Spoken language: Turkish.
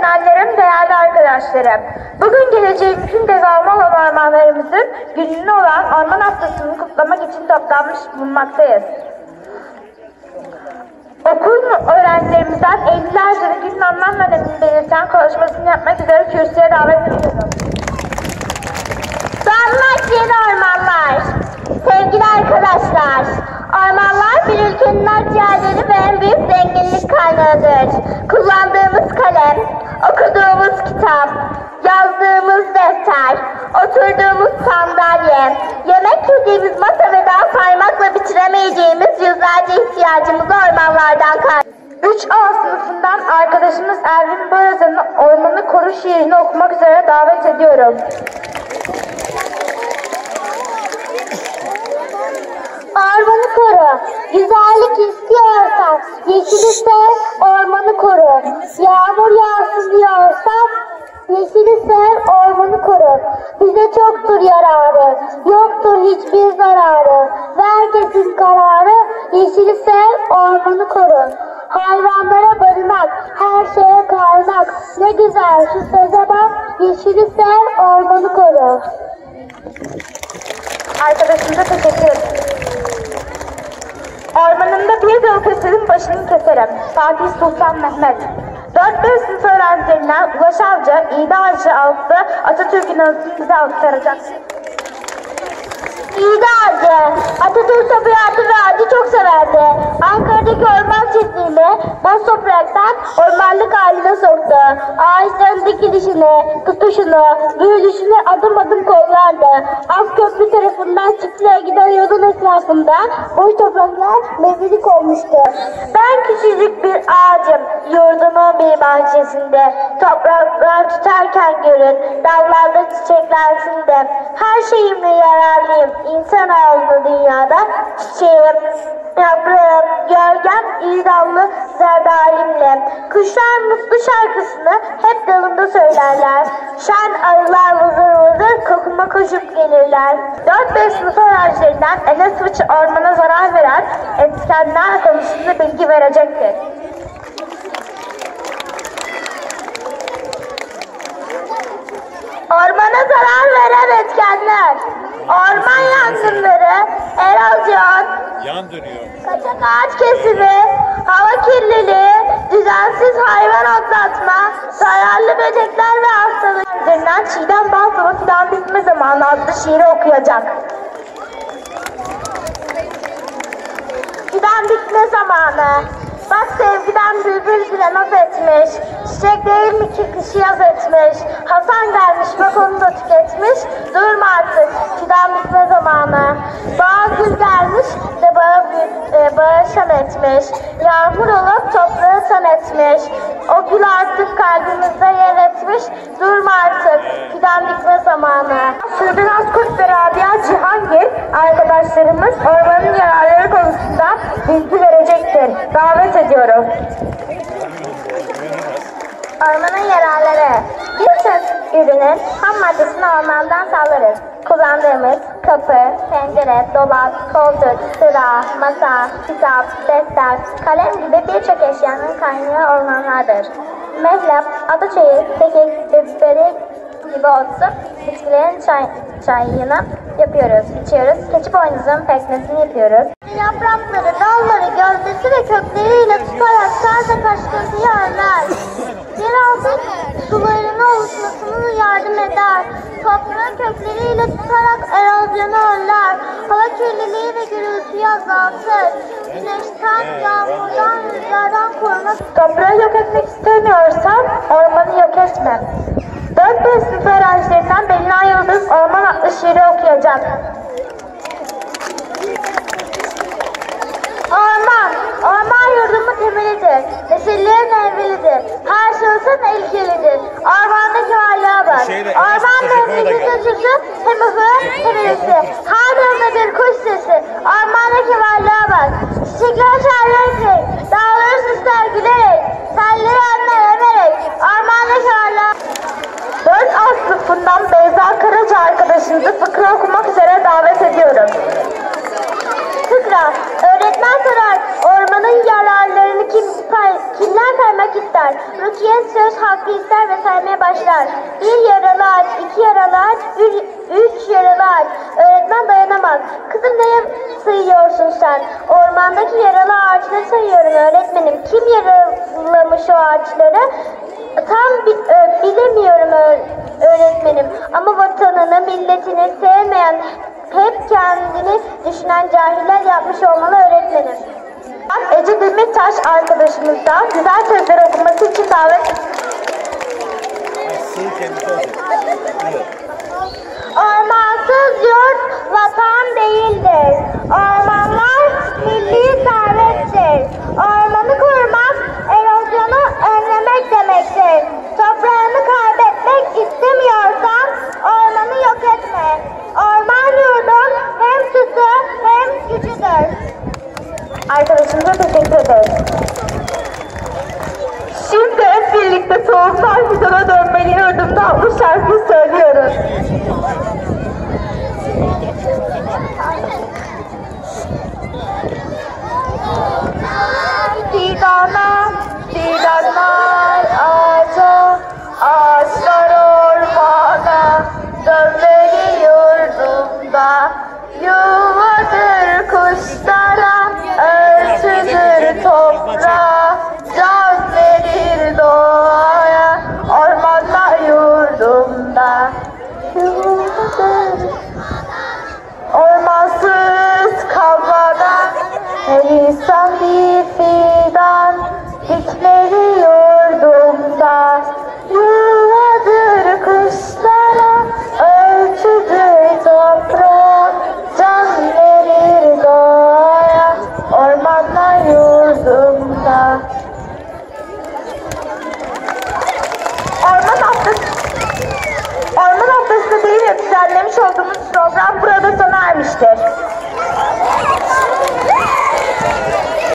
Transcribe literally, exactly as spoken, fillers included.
öğretmenlerim, değerli arkadaşlarım. Bugün geleceğimizin devamı olan ormanlarımızın gününü olan Orman Haftası'nı kutlamak için toplanmış bulunmaktayız. Okul öğrencilerimizden ellilerce günün anlam ve önemini belirten konuşmasını yapmak üzere kürsüye davet ediyorum. Doğanlar yeni ormanlar. Sevgili arkadaşlar, ormanlar bir ülkenin akciğerleri ve en büyük zenginlik kaynağıdır. Kullandığımız kalem, okuduğumuz kitap, yazdığımız defter, oturduğumuz sandalye, yemek yediğimiz masa ve daha saymakla bitiremeyeceğimiz yüzlerce ihtiyacımızı ormanlardan kaynaklanır. üç A sınıfından arkadaşımız Ervin Borazan'ın Ormanı Koru şiirini okumak üzere davet ediyorum. Ormanı koru, güzellik istiyorsan, yeşili sev, ormanı koru. Yağmur yağsın diyorsan, yeşili sev, ormanı koru. Bize çoktur yararı, yoktur hiçbir zararı. Ver kesin kararı, yeşili sev, ormanı koru. Hayvanlara barınak, her şeye kaynak. Ne güzel şu söze bak, yeşili sev, ormanı koru. Arkadaşımıza teşekkür ederim. Ormanımda bir dal keserim, başını keserim. Fatih Sultan Mehmet. dört beş sınıf öğrencilerinden Ulaş Avcı, İğde Ağacı adlı Atatürk'ün anısını bize aktaracak. İğde Ağacı. Atatürk tabiatı ve ağacı çok severdi. Ankara'daki orman çiftliğini boş topraktan ormanlık haline soktu. Ağaçların dikilişini, tutuşunu, büyülüşünü adım adım kollardı. Azköprü tarafından çiftliğe giden yolun etrafında boş topraklar mezarlık olmuştu. Ben küçücük bir ağacım, yurdumun bir bahçesinde. Topraklar tutarken görün, dallarda çiçeklensin de. Her şeyimle yararlıyım, insanoğlu dünyada. Çiçeğim, yaprağım, gölgem, iyi dallı zerdalimle. Kuşlar mutlu şarkısını hep dalında söylerler. Şen arılar vızır vızır kokuma koşup gelirler. dört beş sınıf öğrencilerinden Enes Fıçı ormana zarar veren etkenler konusunda bilgi verecektir. Ormana zarar veren etkenler: orman yangınları, erozyon, yan dönüyor, kaçak ağaç kesimi, hava kirliliği, düzensiz hayvan otlatma, zararlı böcekler ve hastalıklarından Çiğdem Balsama Fidan Bitme Zamanı adlı şiiri okuyacak. Fidan bitme zamanı. Bak sevgiden bülbül bile naz etmiş. Çiçek değil mi ki kışı yaz etmiş. Hasan gelmiş bak onu da tüketmiş. Durma artık fidan bitme zamanı. Bağa gül gelmiş de bağa, e, bağa şan etmiş. Yağmur olup toprağı san etmiş. O gül artık kalbimizde yer etmiş. Durma artık fidan bitme zamanı. Sürden Azkurt ve Rabia Cihangir arkadaşlarımız ormanın yararları konusunda bilgi verecektir. Davet ediyorum. Ormanın yararları. Birçok ürünün ham maddesini ormandan sağlarız. Kullandığımız kapı, pencere, dolap, koltuk, sıra, masa, kitap, defter, kalem gibi birçok eşyanın kaynağı ormanlardır. Mehlap, adaçayı, kekik, biberi gibi otsu bitkilerin çay, çayını yapıyoruz, içiyoruz. Keçi boynuzun pekmezini yapıyoruz. Yaprakları, dalları, gövdesi ve kökleriyle tutarak taze kaşkıntıyı önler. Yeraltı sularının oluşmasına yardım eder. Toprağın kökleriyle tutarak erozyonu önler. Hava kirliliği ve gürültüyü azaltır. Güneşten, yağmurdan, rüzgardan korumak. Toprağı yok etmek istemiyorsan ormanı yok etme. dört beş sınıf öğrencilerinden Belinay Yıldız Orman adlı şiiri okuyacak. Orman, orman yurdumun temelidir. Nesillerin evvelidir. Her şahsın ilkelidir. Ormandaki varlığa bak. Orman memleketi çıktı, hem ıfı hem üresi. Her yanında bir kuş sesi. Ormandaki varlığa bak. Çiçekler şerlenecek, dağları süsler gülerek, telleri anlar emerek. Ormandaki varlığa dört A sınıfından Beyza Karaca arkadaşımızı fıkra okumak üzere davet ediyorum. Fıkra. Öğretmen sorar, ormanın yararlarını kim, kimler saymak ister? Rukiye söz hak hakkı ister ve saymaya başlar. Bir yaralı ağaç, iki yaralı ağaç, üç, üç yaralı ağaç. Öğretmen dayanamaz. Kızım neye sayıyorsun sen? Ormandaki yaralı ağaçları sayıyorum öğretmenim. Kim yaralamış o ağaçları? Tam bi ö, bilemiyorum öğretmenim. Ama vatanını, milletini sevmeyen, hep kendini düşünen cahiller yapmış olmalı öğretmenim. Ece Demirtaş arkadaşımızdan güzel sözler okuması için davet. Ormansız yurt vatan değildir. Ormanlar milli servettir. Ormanı korumak, erozyonu önlemek demektir. Toprağını kaybetmek istemiyorsan ormanı yok etme. Orman yurdun hem sütü hem gücüdür. Arkadaşımıza teşekkür ederiz. Şimdi hep birlikte soğuklar fidana dönmeli yurdumda bu şarkıyı söylüyoruz. Fidana, fidana.